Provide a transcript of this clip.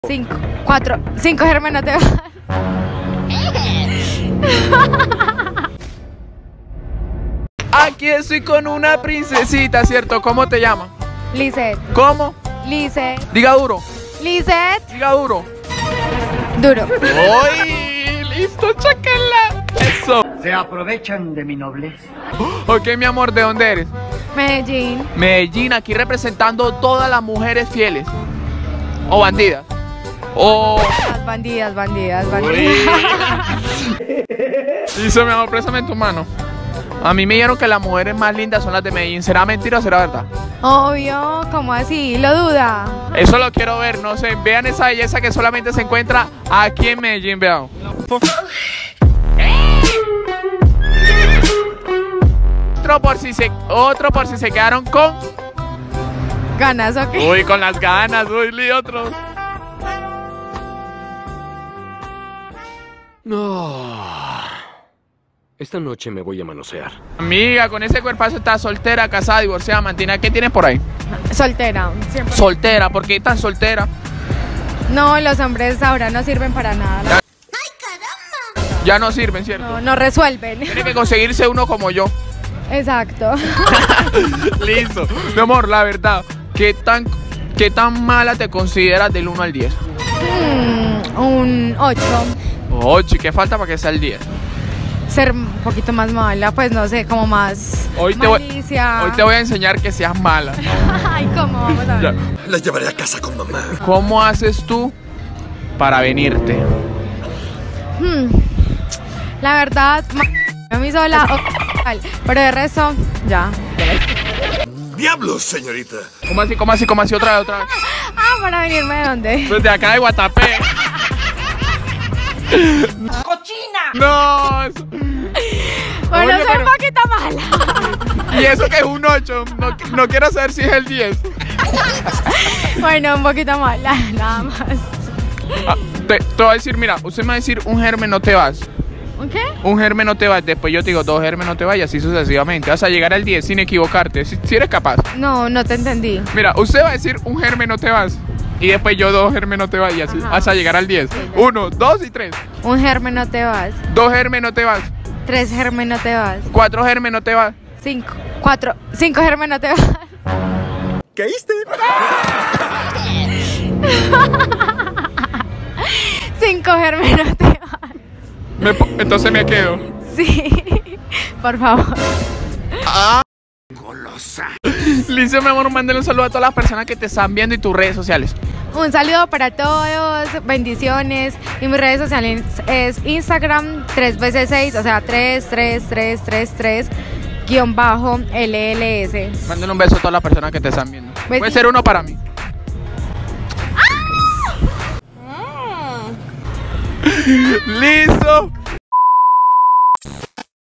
5, 4, 5, Germán, no te vas. Aquí estoy con una princesita, ¿cierto? ¿Cómo te llamas? Lisette. ¿Cómo? Lisette. Diga duro. Lisette. Diga duro. Duro. ¡Uy! ¡Listo, chácala! Eso. Se aprovechan de mi nobleza. Ok, mi amor, ¿de dónde eres? Medellín. Medellín, aquí representando todas las mujeres fieles. O bandidas. O... Bandidas, bandidas, Uy. bandidas. Listo, mi amor, préstame tu mano. A mí me dijeron que las mujeres más lindas son las de Medellín. ¿Será mentira o será verdad? Obvio, ¿cómo así? ¿Lo duda? Eso lo quiero ver, no sé. Vean esa belleza que solamente se encuentra aquí en Medellín, vean. Otro por si se quedaron con... ¿Ganas o qué? Uy, con las ganas, uy, otro. No. Esta noche me voy a manosear. Amiga, con ese cuerpazo estás soltera, casada, divorciada, mantina. ¿Qué tienes por ahí? Soltera, siempre. Soltera, ¿por qué tan soltera? No, los hombres ahora no sirven para nada. Ya no sirven, ¿cierto? No, no resuelven. Tiene que conseguirse uno como yo. Exacto. Listo. Mi amor, la verdad, ¿qué tan mala te consideras del 1 al 10? Un 8. 8, ¿y qué falta para que sea el 10? Ser un poquito más mala, pues no sé, como más malicia. Hoy te voy a enseñar que seas mala. Ay, ¿cómo? Vamos a ver. La llevaré a casa con mamá. ¿Cómo haces tú para venirte? La verdad, a mí sola, pero de resto, ya. ¡Diablos, señorita! ¿Cómo así? Otra vez. Ah, ¿para venirme de dónde? Pues de acá de Guatapé. ¡Cochina! No. Eso... Bueno, Oye, soy un poquito mala. Y eso que es un 8. No quiero saber si es el 10. Bueno, un poquito mala, nada más. Ah, te voy a decir, mira, usted me va a decir un germen no te vas. ¿Un qué? Un germen no te vas, después yo te digo 2 germen no te vas y así sucesivamente. Vas a llegar al 10 sin equivocarte, si eres capaz. No, no te entendí. Mira, usted va a decir un germen no te vas y después yo 2 germen no te vas y así vas a llegar al 10. 1, 2 y 3. Un germen no te vas. 2 germen no te vas. 3 germen no te vas. 4 germen no te vas. 5, 4, 5 germen no te vas. ¿Caíste? 5 germen no te vas. Entonces me quedo. Sí, por favor. Golosa. Listo, mi amor, mándale un saludo a todas las personas que te están viendo y tus redes sociales. Un saludo para todos, bendiciones. Y mis redes sociales es Instagram 3x6, o sea 3 guión bajo LLS. Mándale un beso a todas las personas que te están viendo. Puede ser uno para mí. ¡Listo!